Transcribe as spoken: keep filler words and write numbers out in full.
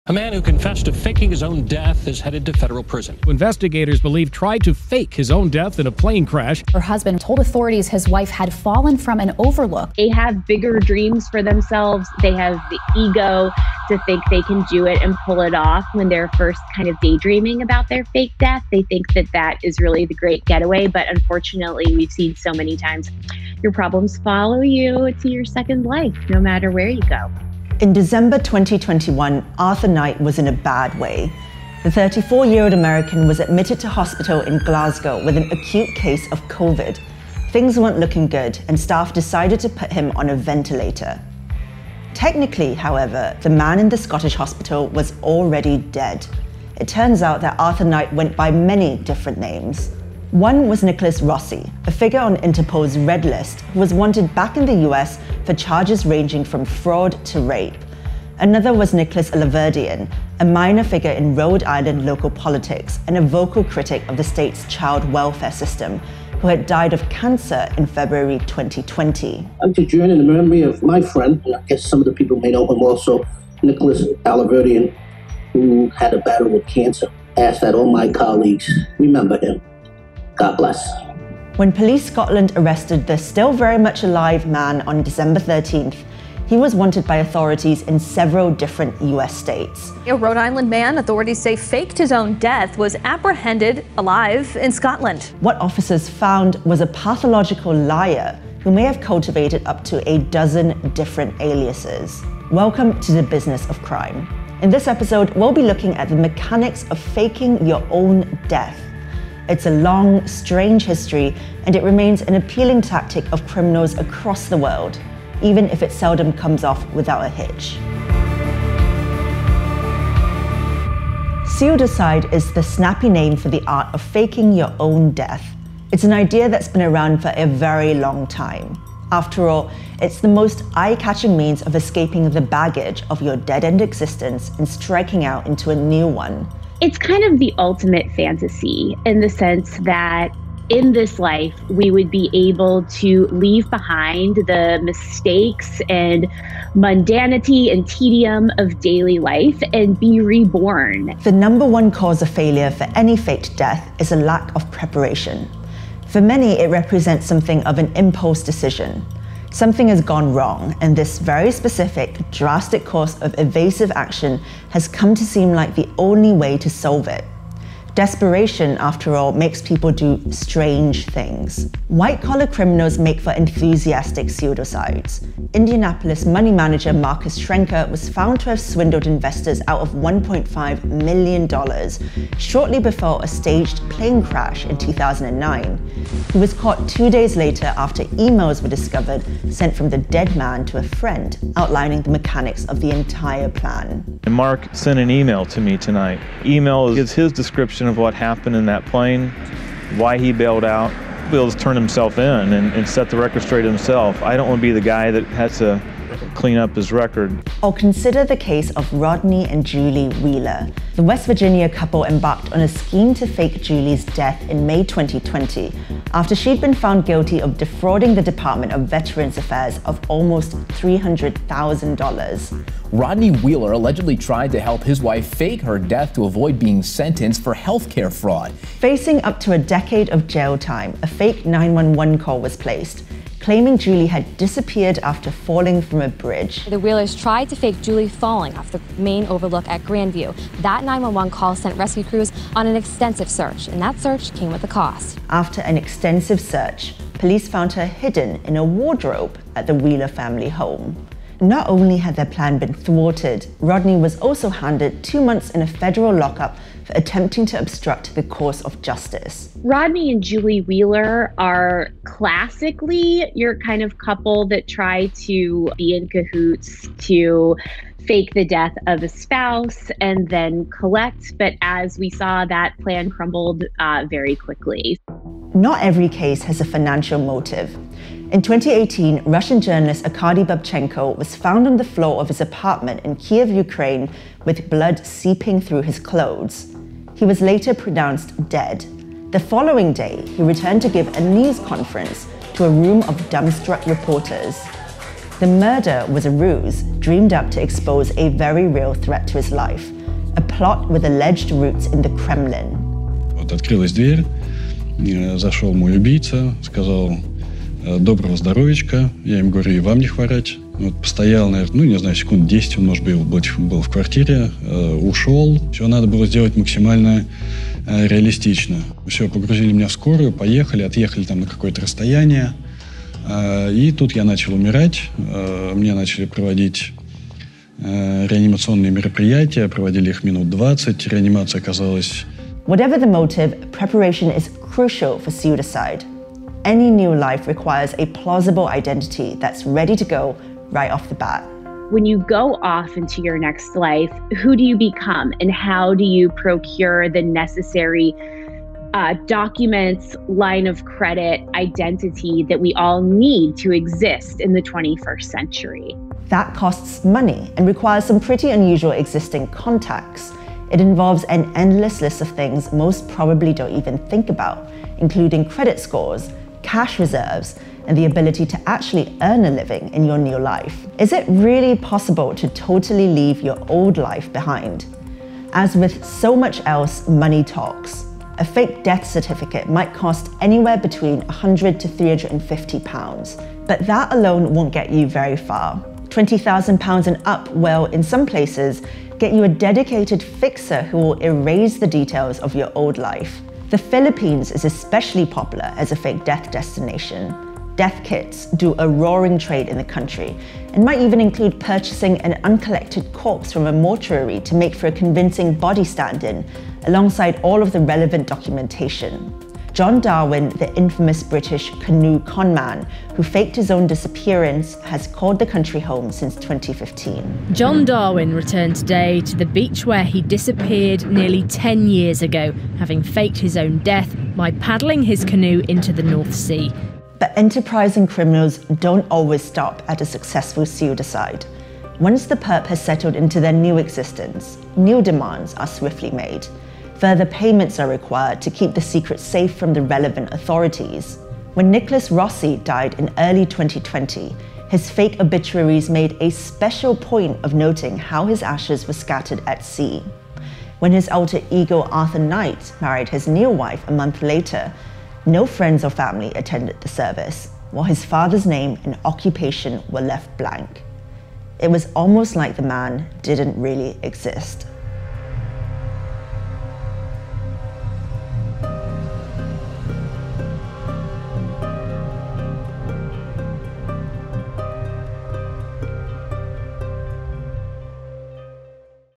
A man who confessed to faking his own death is headed to federal prison. Investigators believe tried to fake his own death in a plane crash. Her husband told authorities his wife had fallen from an overlook. They have bigger dreams for themselves. They have the ego to think they can do it and pull it off when they're first kind of daydreaming about their fake death. They think that that is really the great getaway. But unfortunately, we've seen so many times your problems follow you to your second life, no matter where you go. In December twenty twenty-one, Arthur Knight was in a bad way. The thirty-four-year-old American was admitted to hospital in Glasgow with an acute case of COVID. Things weren't looking good, and staff decided to put him on a ventilator. Technically, however, the man in the Scottish hospital was already dead. It turns out that Arthur Knight went by many different names. One was Nicholas Rossi, a figure on Interpol's Red List who was wanted back in the U S for charges ranging from fraud to rape. Another was Nicholas Laverdian, a minor figure in Rhode Island local politics and a vocal critic of the state's child welfare system, who had died of cancer in February twenty twenty. I'm to join in the memory of my friend, and I guess some of the people may know him also, Nicholas Laverdian, who had a battle with cancer. I ask that all my colleagues remember him. God bless. When Police Scotland arrested the still very much alive man on December thirteenth, he was wanted by authorities in several different U S states. A Rhode Island man authorities say faked his own death was apprehended alive in Scotland. What officers found was a pathological liar who may have cultivated up to a dozen different aliases. Welcome to the business of crime. In this episode, we'll be looking at the mechanics of faking your own death. It's a long, strange history, and it remains an appealing tactic of criminals across the world, even if it seldom comes off without a hitch. Pseudocide is the snappy name for the art of faking your own death. It's an idea that's been around for a very long time. After all, it's the most eye-catching means of escaping the baggage of your dead-end existence and striking out into a new one. It's kind of the ultimate fantasy in the sense that in this life, we would be able to leave behind the mistakes and mundanity and tedium of daily life and be reborn. The number one cause of failure for any faked death is a lack of preparation. For many, it represents something of an impulse decision. Something has gone wrong, and this very specific, drastic course of evasive action has come to seem like the only way to solve it. Desperation, after all, makes people do strange things. White-collar criminals make for enthusiastic pseudocides. Indianapolis money manager Marcus Schrenker was found to have swindled investors out of one point five million dollars shortly before a staged plane crash in two thousand nine. He was caught two days later after emails were discovered sent from the dead man to a friend outlining the mechanics of the entire plan. And Mark sent an email to me tonight. Email is his description of what happened in that plane, why he bailed out. He'll just turn himself in and, and set the record straight himself. I don't want to be the guy that has to clean up his record. Or consider the case of Rodney and Julie Wheeler. The West Virginia couple embarked on a scheme to fake Julie's death in May twenty twenty after she'd been found guilty of defrauding the Department of Veterans Affairs of almost three hundred thousand dollars. Rodney Wheeler allegedly tried to help his wife fake her death to avoid being sentenced for healthcare fraud. Facing up to a decade of jail time, a fake nine one one call was placed, claiming Julie had disappeared after falling from a bridge. The Wheelers tried to fake Julie falling off the main overlook at Grandview. That nine one one call sent rescue crews on an extensive search, and that search came with a cost. After an extensive search, police found her hidden in a wardrobe at the Wheeler family home. Not only had their plan been thwarted, Rodney was also handed two months in a federal lockup for attempting to obstruct the course of justice. Rodney and Julie Wheeler are classically your kind of couple that try to be in cahoots to fake the death of a spouse and then collect. But as we saw, that plan crumbled uh, very quickly. Not every case has a financial motive. In twenty eighteen, Russian journalist Arkady Babchenko was found on the floor of his apartment in Kiev, Ukraine, with blood seeping through his clothes. He was later pronounced dead. The following day, he returned to give a news conference to a room of dumbstruck reporters. The murder was a ruse dreamed up to expose a very real threat to his life, a plot with alleged roots in the Kremlin. Вот открылась дверь, зашел мой убийца, сказал: доброго здоровичка. Я им говорю: и вам не хворать. Вот постоял, наверное, ну, не знаю, секунд десять, он, может быть, был в квартире, э, ушел. Все надо было сделать максимально э, реалистично. Все, погрузили меня в скорую, поехали, отъехали там на какое-то расстояние. Э, и тут я начал умирать. Э, мне начали проводить э, реанимационные мероприятия, проводили их минут двадцать. Реанимация оказалась... Whatever the motive, preparation is crucial for suicide. Any new life requires a plausible identity that's ready to go right off the bat. When you go off into your next life, who do you become and how do you procure the necessary uh, documents, line of credit, identity that we all need to exist in the twenty-first century? That costs money and requires some pretty unusual existing contacts. It involves an endless list of things most probably don't even think about, including credit scores, cash reserves, and the ability to actually earn a living in your new life. Is it really possible to totally leave your old life behind? As with so much else, money talks. A fake death certificate might cost anywhere between one hundred to three hundred fifty pounds, but that alone won't get you very far. twenty thousand pounds and up will, in some places, get you a dedicated fixer who will erase the details of your old life. The Philippines is especially popular as a fake death destination. Death kits do a roaring trade in the country and might even include purchasing an uncollected corpse from a mortuary to make for a convincing body stand-in, alongside all of the relevant documentation. John Darwin, the infamous British canoe conman who faked his own disappearance, has called the country home since twenty fifteen. John Darwin returned today to the beach where he disappeared nearly ten years ago, having faked his own death by paddling his canoe into the North Sea. But enterprising criminals don't always stop at a successful suicide. Once the perp has settled into their new existence, new demands are swiftly made. Further payments are required to keep the secret safe from the relevant authorities. When Nicholas Rossi died in early twenty twenty, his fake obituaries made a special point of noting how his ashes were scattered at sea. When his alter ego Arthur Knight married his new wife a month later, no friends or family attended the service, while his father's name and occupation were left blank. It was almost like the man didn't really exist.